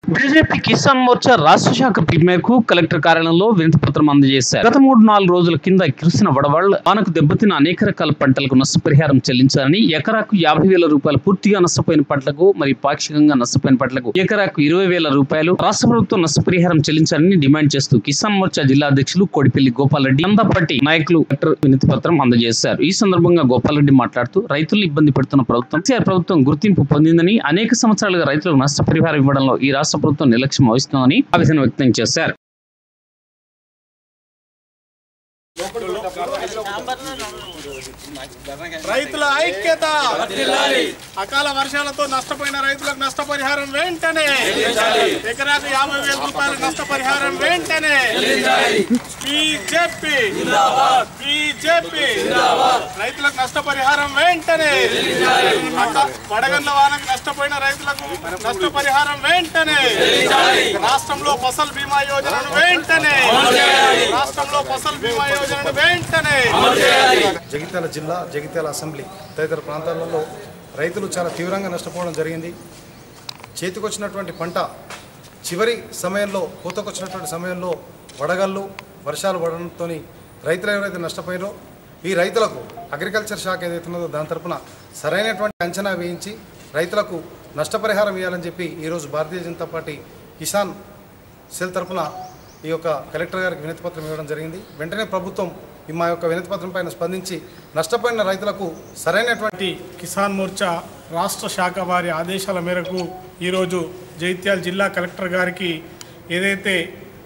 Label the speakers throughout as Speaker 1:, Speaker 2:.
Speaker 1: BJP Kisan Morcha రాష్ట్ర శాఖ పిలుపు మేరకు కలెక్టర్ కార్యాలయంలో వినతి పత్రం అందజేశారు. గత 3-4 రోజుల కింద కురిసిన వడవళ్ల వానకు దెబ్బతిన్న అనేక రకాల పంటలకు నష్టపరిహారం చెల్లించాలని, ఎకరాకు 50,000 రూపాయలు పూర్తిగా నష్టపోయిన పంటలకు మరియు పాక్షికంగా నష్టపోయిన పంటలకు ఎకరాకు 20,000 రూపాయలు రాష్ట్ర ప్రభుత్వం నష్టపరిహారం చెల్లించాలని డిమాండ్ చేస్తూ కిసాన్ మోర్చా జిల్లా అధ్యక్షులు కోడిపల్లి గోపాలరెడ్డి, అందపట్టి నాయకులు కలెక్టర్ వినతి పత్రం అందజేశారు. ఈ సందర్భంగా గోపాలరెడ్డి మాట్లాడుతూ, రైతులు ఇబ్బంది పెడుతున్న ప్రభుత్వం గుర్తింపు పొందిందని, అనేక సంవత్సరాలుగా రైతులకు నష్టపరిహారం ఇవ్వడంలో ఈ రాష్ట్ర ప్రభుత్వం నిర్లక్ష్యం వహిస్తోందని ఆవేదన వ్యక్తం చేశారు.
Speaker 2: రైతుల ఐక్యత, అకాల వర్షాలతో నష్టపోయిన రైతులకు నష్టపరిహారం వెంటనే, ఎకరాకు 50,000 రూపాయల నష్టపరిహారం వెంటనే. బీజేపీ రైతులకు నష్టపరిహారం వెంటనే. వడగండ్ల వానకు నష్టపోయిన రైతులకు నష్టపరిహారం వెంటనే. రాష్ట్రంలో ఫసల్ బీమా యోజనను వెంటనే,
Speaker 3: జగిత్యాల జిల్లా, జగిత్యాల అసెంబ్లీ తదితర ప్రాంతాలలో రైతులు చాలా తీవ్రంగా నష్టపోవడం జరిగింది. చేతికొచ్చినటువంటి పంట చివరి సమయంలో, కోతకొచ్చినటువంటి సమయంలో వడగళ్ళు వర్షాలు పడడంతో రైతులు ఎవరైతే నష్టపోయారో ఈ రైతులకు అగ్రికల్చర్ శాఖ ఏదైతే ఉన్నదో దాని తరఫున సరైనటువంటి అంచనా వేయించి రైతులకు నష్టపరిహారం ఇవ్వాలని చెప్పి ఈరోజు భారతీయ జనతా పార్టీ కిసాన్ సెల్ తరఫున ఈ యొక్క కలెక్టర్ గారికి వినతి పత్రం ఇవ్వడం జరిగింది. వెంటనే ప్రభుత్వం మా యొక్క వినతి పత్రం పైన స్పందించి నష్టపోయిన రైతులకు సరైనటువంటి
Speaker 2: కిసాన్ మోర్చా రాష్ట్ర శాఖ వారి ఆదేశాల మేరకు ఈరోజు జగిత్యాల జిల్లా కలెక్టర్ గారికి ఏదైతే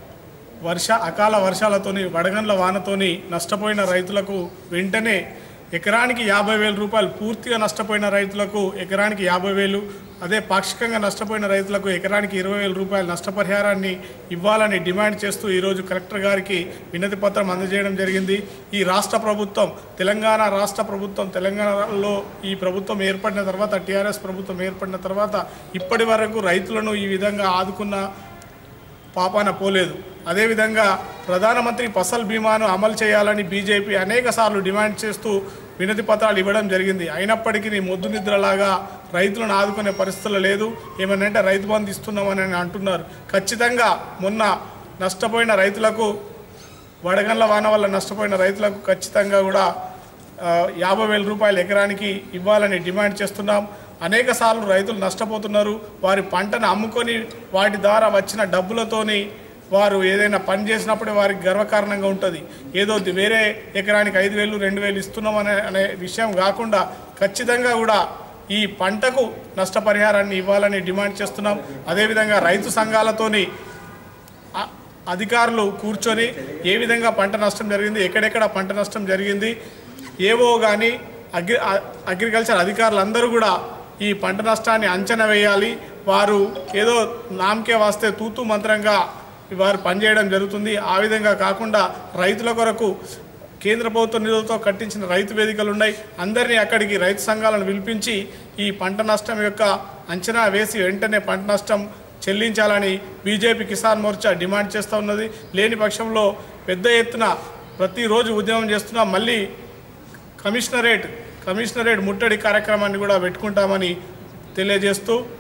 Speaker 2: అకాల వర్షాలతోని, వడగండ్ల వానతోని నష్టపోయిన రైతులకు వెంటనే ఎకరానికి 50,000 రూపాయలు, పూర్తిగా నష్టపోయిన రైతులకు ఎకరానికి 50,000, అదే పాక్షికంగా నష్టపోయిన రైతులకు ఎకరానికి 20,000 రూపాయల నష్టపరిహారాన్ని ఇవ్వాలని డిమాండ్ చేస్తూ ఈరోజు కలెక్టర్ గారికి వినతి పత్రం అందజేయడం జరిగింది. ఈ రాష్ట్ర ప్రభుత్వం, తెలంగాణ రాష్ట్ర ప్రభుత్వం, తెలంగాణలో ఈ ప్రభుత్వం ఏర్పడిన తర్వాత, టీఆర్ఎస్ ప్రభుత్వం ఏర్పడిన తర్వాత ఇప్పటి వరకు రైతులను ఈ విధంగా ఆదుకున్న పాపాన పోలేదు. అదేవిధంగా ప్రధానమంత్రి ఫసల్ బీమాను అమలు చేయాలని బీజేపీ అనేక సార్లు డిమాండ్ చేస్తూ వినతి పత్రాలు ఇవ్వడం జరిగింది. అయినప్పటికీ మొద్దు నిద్రలాగా రైతులను ఆదుకునే పరిస్థితులు లేదు. ఏమనంటే రైతు బంధు ఇస్తున్నామని అంటున్నారు. ఖచ్చితంగా మొన్న నష్టపోయిన రైతులకు, వడగండ్ల వాన వల్ల నష్టపోయిన రైతులకు ఖచ్చితంగా కూడా 50,000 రూపాయలు ఎకరానికి ఇవ్వాలని డిమాండ్ చేస్తున్నాం. అనేక సార్లు రైతులు నష్టపోతున్నారు. వారి పంటను అమ్ముకొని వాటి ద్వారా వచ్చిన డబ్బులతోని వారు ఏదైనా పని చేసినప్పుడే వారికి గర్వకారణంగా ఉంటుంది. ఏదో వేరే ఎకరానికి 5,000, 2,000 ఇస్తున్నామనే విషయం కాకుండా ఖచ్చితంగా కూడా ఈ పంటకు నష్టపరిహారాన్ని ఇవ్వాలని డిమాండ్ చేస్తున్నాం. అదేవిధంగా రైతు సంఘాలతోని అధికారులు కూర్చొని ఏ విధంగా పంట నష్టం జరిగింది, ఎక్కడెక్కడ పంట నష్టం జరిగింది, ఏవో కానీ అగ్రికల్చర్ అధికారులందరూ కూడా ఈ పంట నష్టాన్ని అంచనా వేయాలి. వారు ఏదో నామకే వాస్తే తూతూ మంత్రంగా వారు పనిచేయడం జరుగుతుంది. ఆ విధంగా కాకుండా రైతుల కొరకు కేంద్ర ప్రభుత్వ నిధులతో కట్టించిన రైతు వేదికలు ఉన్నాయి. అందరినీ అక్కడికి రైతు సంఘాలను పిలిపించి ఈ పంట నష్టం యొక్క అంచనా వేసి వెంటనే పంట నష్టం చెల్లించాలని బీజేపీ కిసాన్ మోర్చా డిమాండ్ చేస్తూ ఉన్నది. లేని పక్షంలో పెద్ద ఎత్తున ప్రతిరోజు ఉద్యమం చేస్తున్నాం. మళ్ళీ కమిషనరేట్ ముట్టడి కార్యక్రమాన్ని కూడా పెట్టుకుంటామని తెలియజేస్తూ